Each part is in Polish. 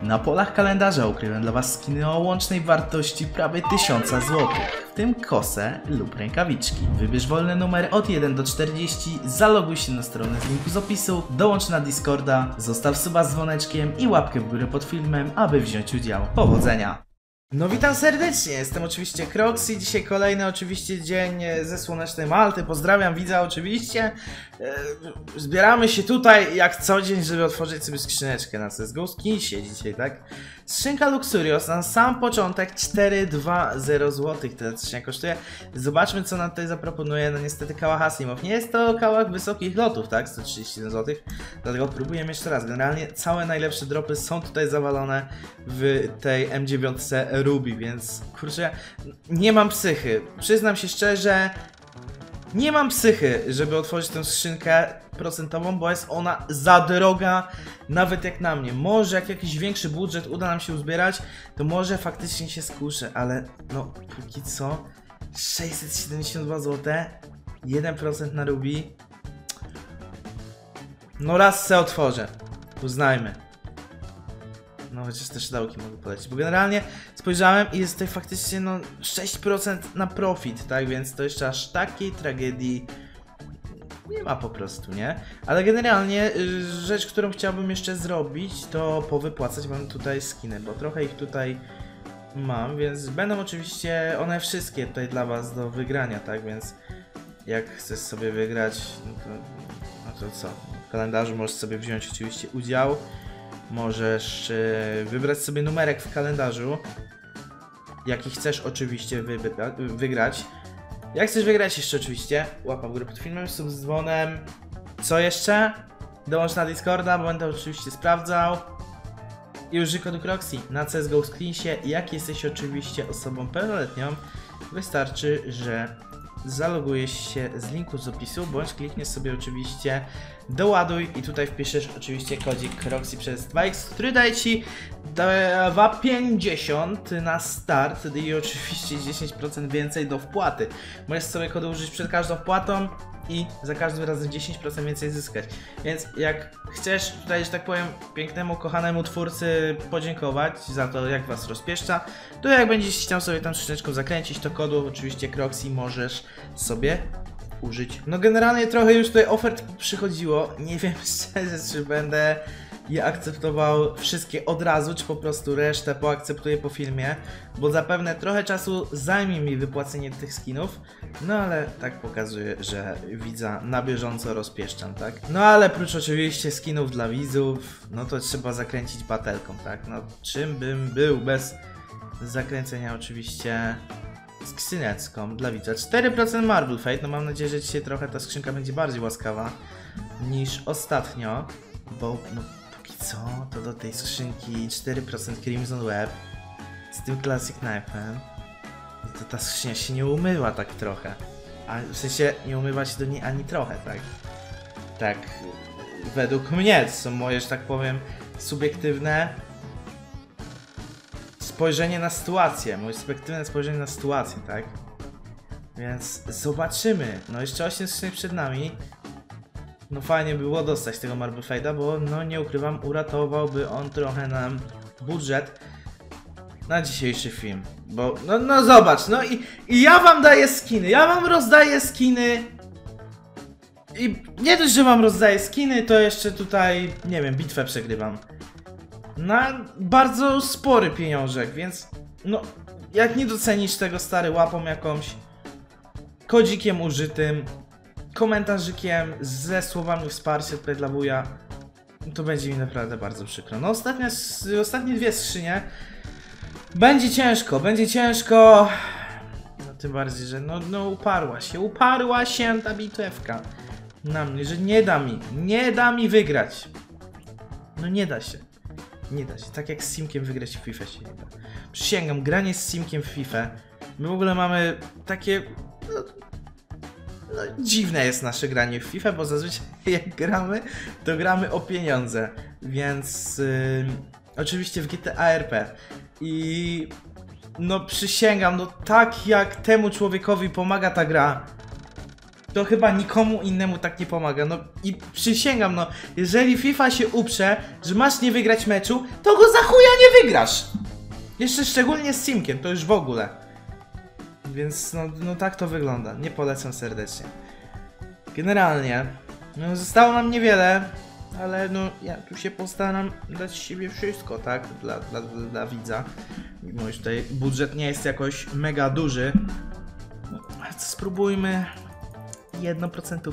Na polach kalendarza ukryłem dla Was skiny o łącznej wartości prawie 1000 zł, w tym kosę lub rękawiczki. Wybierz wolny numer od 1 do 40, zaloguj się na stronę z linku z opisu, dołącz na Discorda, zostaw suba z dzwoneczkiem i łapkę w górę pod filmem, aby wziąć udział. Powodzenia! No witam serdecznie, jestem oczywiście Kroxy, dzisiaj kolejny oczywiście dzień ze słonecznej Malty, pozdrawiam widza oczywiście. Zbieramy się tutaj jak co dzień, żeby otworzyć sobie skrzyneczkę na CSGO Skinsie dzisiaj, tak? Skrzynka Luxurious na sam początek 420 zł, tyle skrzynka kosztuje. Zobaczmy co nam tutaj zaproponuje, no niestety kałach Asimov. Nie jest to kałach wysokich lotów, tak? 131 zł, dlatego próbujemy jeszcze raz. Generalnie całe najlepsze dropy są tutaj zawalone w tej M9 Ruby, więc kurczę, nie mam psychy. Przyznam się szczerze, nie mam psychy, żeby otworzyć tę skrzynkę procentową, bo jest ona za droga, nawet jak na mnie. Może jak jakiś większy budżet uda nam się uzbierać, to może faktycznie się skuszę, ale no póki co 672 zł, 1% na Ruby. No raz se otworzę, uznajmy. No chociaż te szydełki mogę polecić, bo generalnie spojrzałem i jest tutaj faktycznie no 6% na profit, tak? Więc to jeszcze aż takiej tragedii nie ma po prostu, nie? Ale generalnie rzecz, którą chciałbym jeszcze zrobić, to powypłacać wam tutaj skiny, bo trochę ich tutaj mam, więc będą oczywiście one wszystkie tutaj dla was do wygrania, tak? Więc jak chcesz sobie wygrać, no to co? W kalendarzu możesz sobie wziąć oczywiście udział. Możesz wybrać sobie numerek w kalendarzu, jaki chcesz oczywiście wygrać. Jak chcesz wygrać jeszcze oczywiście, łapa w górę pod filmem, sub z dzwonem. Co jeszcze? Dołącz na Discorda, bo będę oczywiście sprawdzał. I użyj kodu Kroxy na CSGO Skinsie. Jak jesteś oczywiście osobą pełnoletnią, wystarczy, że zalogujesz się z linku z opisu, bądź klikniesz sobie oczywiście doładuj i tutaj wpiszesz oczywiście kodzik Kroxy przez 2x, który daje Ci 2,50 na start i oczywiście 10% więcej do wpłaty. Możesz sobie kodu użyć przed każdą wpłatą i za każdym razem 10% więcej zyskać. Więc jak chcesz tutaj, że tak powiem, pięknemu, kochanemu twórcy podziękować za to, jak Was rozpieszcza, to jak będziesz chciał sobie tam skrzyneczką zakręcić, to kodu oczywiście Kroxy możesz sobie użyć. No generalnie trochę już tutaj ofert przychodziło. Nie wiem szczerze, czy będę je akceptował wszystkie od razu, czy po prostu resztę poakceptuję po filmie, bo zapewne trochę czasu zajmie mi wypłacenie tych skinów, no ale tak pokazuje, że widza na bieżąco rozpieszczam, tak? No ale prócz oczywiście skinów dla widzów, no to trzeba zakręcić batelką, tak? No czym bym był bez zakręcenia oczywiście skrzyneczką dla widza. 4% Marble Fate, no mam nadzieję, że dzisiaj trochę ta skrzynka będzie bardziej łaskawa niż ostatnio, bo no póki co to do tej skrzynki 4% Crimson Web z tym Classic Knife'em, to ta skrzynia się nie umyła tak trochę, a w sensie nie umywa się do niej ani trochę, tak? Tak, według mnie, to są moje, że tak powiem, subiektywne spojrzenie na sytuację, moje subiektywne spojrzenie na sytuację, tak? Więc zobaczymy. No jeszcze 8 skrzynek przed nami. No fajnie by było dostać tego Marble Fade'a, bo no nie ukrywam, uratowałby on trochę nam budżet na dzisiejszy film. Bo no zobacz, no i ja wam daję skiny, ja wam rozdaję skiny. I nie dość, że wam rozdaję skiny, to jeszcze tutaj, nie wiem, bitwę przegrywam na bardzo spory pieniążek, więc no jak nie docenisz tego, stary, łapą jakąś, kodzikiem użytym, komentarzykiem ze słowami wsparcia tutaj dla wuja, to będzie mi naprawdę bardzo przykro. No ostatnie dwie skrzynie będzie ciężko, no tym bardziej, że no uparła się ta bitewka na mnie, że nie da mi wygrać. No nie da się. Nie da się. Tak jak z Simkiem wygrać w FIFA się nie da. Przysięgam, granie z Simkiem w FIFA. My w ogóle mamy takie... No, dziwne jest nasze granie w FIFA, bo zazwyczaj jak gramy, to gramy o pieniądze. Więc... oczywiście w GTA RP. I... No przysięgam, no tak jak temu człowiekowi pomaga ta gra, to chyba nikomu innemu tak nie pomaga. No i przysięgam, no, jeżeli FIFA się uprze, że masz nie wygrać meczu, to go za chuja nie wygrasz. Jeszcze szczególnie z Simkiem, to już w ogóle. Więc no tak to wygląda. Nie polecam serdecznie. Generalnie, no zostało nam niewiele, ale no ja tu się postaram dać z siebie wszystko, tak? Dla widza. Mimo że tutaj budżet nie jest jakoś mega duży. No, spróbujmy 1%.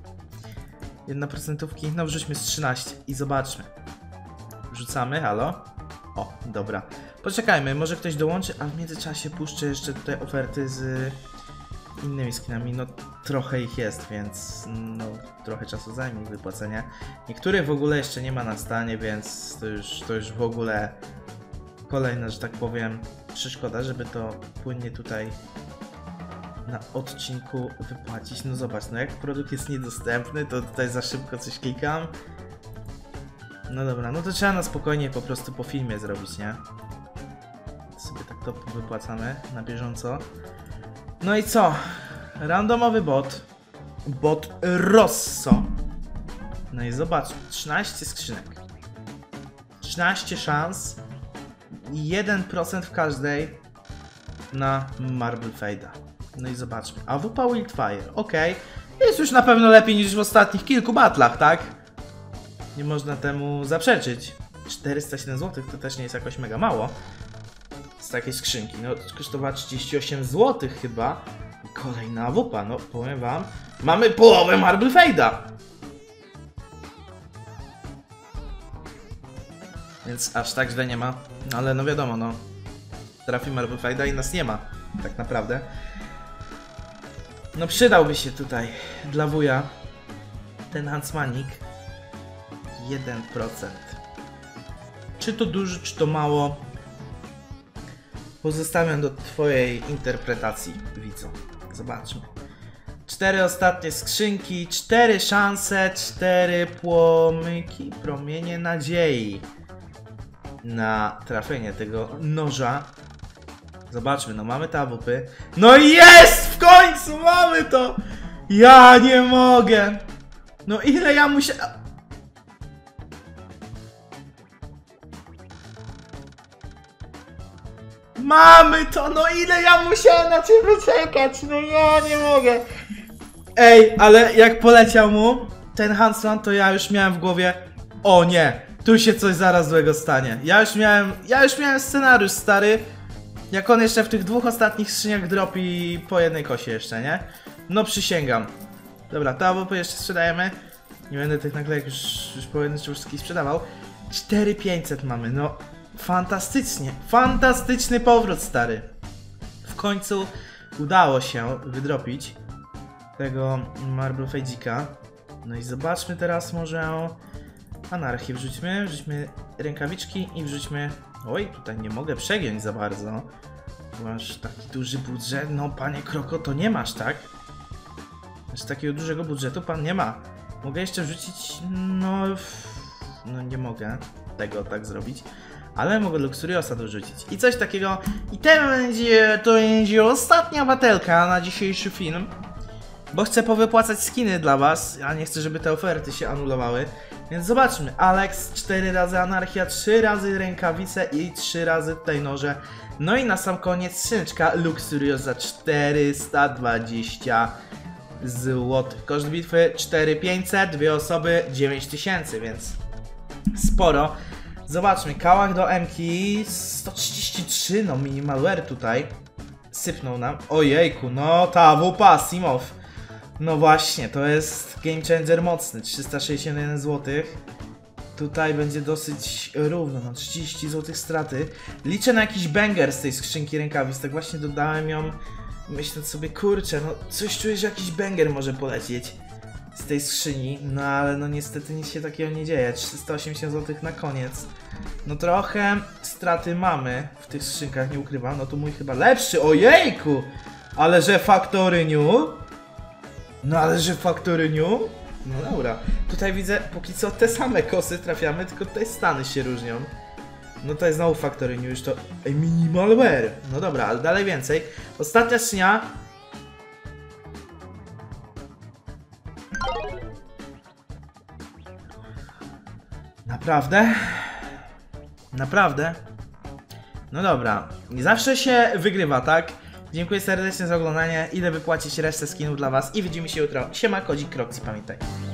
1%, no wrzućmy z 13 i zobaczmy. Wrzucamy, halo? O, dobra. Poczekajmy, może ktoś dołączy, a w międzyczasie puszczę jeszcze tutaj oferty z innymi skinami. No trochę ich jest, więc no trochę czasu zajmie ich wypłacenie. Niektórych w ogóle jeszcze nie ma na stanie, więc to już w ogóle kolejna, że tak powiem, przeszkoda, żeby to płynnie tutaj na odcinku wypłacić. No zobacz, no jak produkt jest niedostępny, to tutaj za szybko coś klikam. No dobra, no to trzeba na spokojnie po prostu po filmie zrobić, nie? Sobie tak to wypłacamy na bieżąco. No i co? Randomowy bot. Bot Rosso. No i zobacz, 13 skrzynek. 13 szans. 1% w każdej na Marble Fade'a. No i zobaczmy. AWP Wildfire, ok. Jest już na pewno lepiej niż w ostatnich kilku batlach, tak? Nie można temu zaprzeczyć. 407 zł to też nie jest jakoś mega mało. Z takiej skrzynki. No kosztowała 38 zł chyba. I kolejna AWP, no powiem wam. Mamy połowę Marble Fade'a. Więc aż tak źle nie ma. No ale no wiadomo, no. Trafi Marble Fade'a i nas nie ma. Tak naprawdę. No przydałby się tutaj dla wuja ten Huntsmanik. 1%. Czy to dużo, czy to mało? Pozostawiam do twojej interpretacji, widzu. Zobaczmy. 4 ostatnie skrzynki, 4 szanse, 4 płomyki, promienie nadziei na trafienie tego noża. Zobaczmy, no mamy te AWP. No i jest! W końcu mamy to! Ja nie mogę! No ile ja musiałem... Mamy to! No ile ja musiałem na ciebie czekać! No ja nie mogę! Ej, ale jak poleciał mu ten Huntsman, to ja już miałem w głowie: o nie, tu się coś zaraz złego stanie. Ja już miałem scenariusz, stary. Jak on jeszcze w tych dwóch ostatnich skrzyniach dropi po jednej kosie jeszcze, nie? No przysięgam. Dobra, to AWP jeszcze sprzedajemy. Nie będę tych naklejek już pojedynczy wszystkich sprzedawał. 4500 mamy, no fantastycznie. Fantastyczny powrót, stary. W końcu udało się wydropić tego Marble Fade'ika. No i zobaczmy teraz może anarchię. Wrzućmy rękawiczki i wrzućmy... Oj, tutaj nie mogę przegiąć za bardzo. Masz taki duży budżet. No, panie Kroko, to nie masz, tak? Znaczy takiego dużego budżetu pan nie ma. Mogę jeszcze wrzucić... No nie mogę tego tak zrobić. Ale mogę Luxuriosa dorzucić. I coś takiego... I to będzie ostatnia batelka na dzisiejszy film. Bo chcę powypłacać skiny dla was. Ja nie chcę, żeby te oferty się anulowały. Więc zobaczmy. Alex, 4 razy Anarchia, 3 razy rękawice i 3 razy tutaj noże. No i na sam koniec skrzyneczka Luxurious za 420 zł. Koszt bitwy 4500, dwie osoby 9000, więc sporo. Zobaczmy, kałach do M-ki 133, no minimalware tutaj sypnął nam. Ojejku, no ta AWP Simow. No właśnie, to jest game changer mocny, 361 zł. Tutaj będzie dosyć równo, no 30 zł straty. Liczę na jakiś banger z tej skrzynki rękawic, tak właśnie dodałem ją, myśląc sobie, kurczę, no coś czuję, że jakiś banger może polecieć z tej skrzyni. No ale no niestety nic się takiego nie dzieje, 380 zł na koniec. No trochę straty mamy w tych skrzynkach, nie ukrywam, no to mój chyba lepszy, ojejku! Ale że Factory New? No ale że Factory New? No dobra, tutaj widzę póki co te same kosy trafiamy, tylko tutaj stany się różnią. No to jest znowu Factory New, już to... Ej, minimalware! No dobra, ale dalej więcej. Ostatnia skrzynia. Naprawdę? Naprawdę? No dobra, nie zawsze się wygrywa, tak? Dziękuję serdecznie za oglądanie, idę wypłacić resztę skinów dla was i widzimy się jutro. Siema, Kodzik Kroxy, pamiętaj.